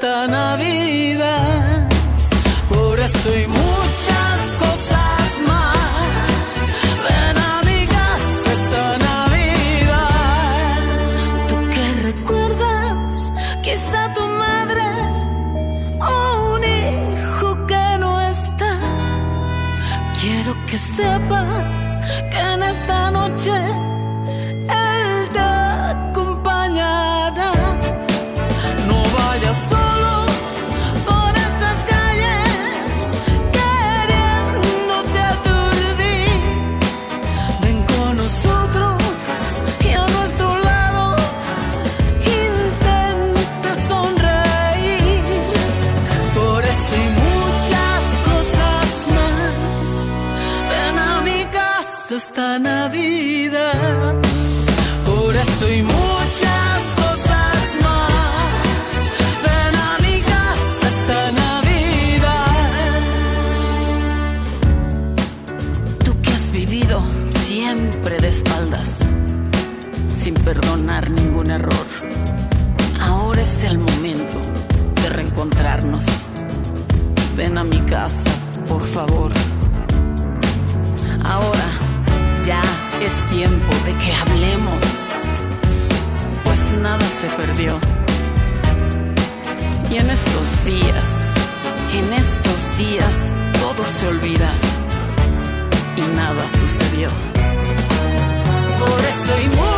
esta Navidad. Por eso y muchas cosas más, ven a mi casa esta Navidad. ¿Tú qué recuerdas? Quizá tu madre o un hijo que no está. Quiero que sepas que en esta noche Él te acompañará. No vayas solo por estas calles queriéndote aturdir. Ven con nosotros y a nuestro lado intenta sonreír. Por eso y muchas cosas más, ven a mi casa esta Navidad. Por eso y muchas cosas más, ven a mi casa esta Navidad. Tú que has vivido siempre de espaldas, sin perdonar ningún error, ahora es el momento de reencontrarnos. Ven a mi casa, por favor. Ahora ya es tiempo de que hablemos, pues nada se perdió. Y en estos días todo se olvida y nada sucedió. Por eso y